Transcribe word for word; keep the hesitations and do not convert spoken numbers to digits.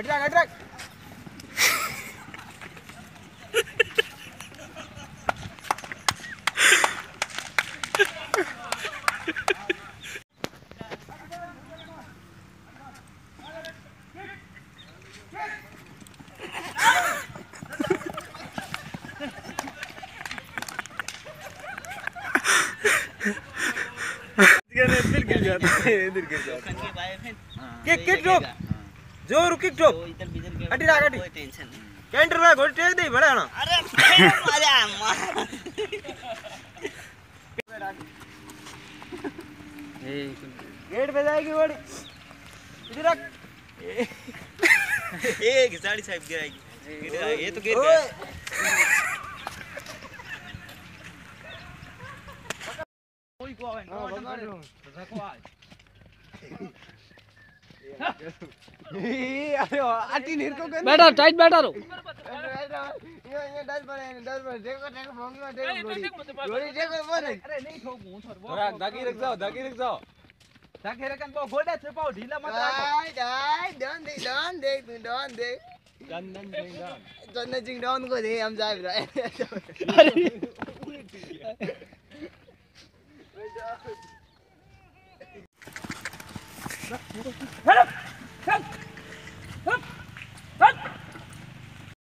अटक अटक इधर गिर जाता है इधर गिर जाता है किक किक ठोक जोर किक ठोक अटी राग अटी टेंशन नहीं कैंटर में गोल टेक दे बड़ा ना अरे मजा मार ए गेट पे जाएगी बड़ी इधर रख ए घिसाड़ी साहब गिराएगी ये तो गिर गया कोई को आवे ना रखो आज ये अरे आटी नीर को बैठा टाइट बैठा रहो ये ये डर पड़े डर पड़े देखो देखो भोंगी में देखो गोली गोली देखो बोल अरे नहीं ठोक मुंह थोड़ थोड़ा दागी रख जाओ दागी रख जाओ दागी रखन को गोडे से पाओ ढीला मत रखो डाई डन दे डन दे तू डन दे चंदन सिंह डन चंदन सिंह डन को दे हम साहब रहे अरे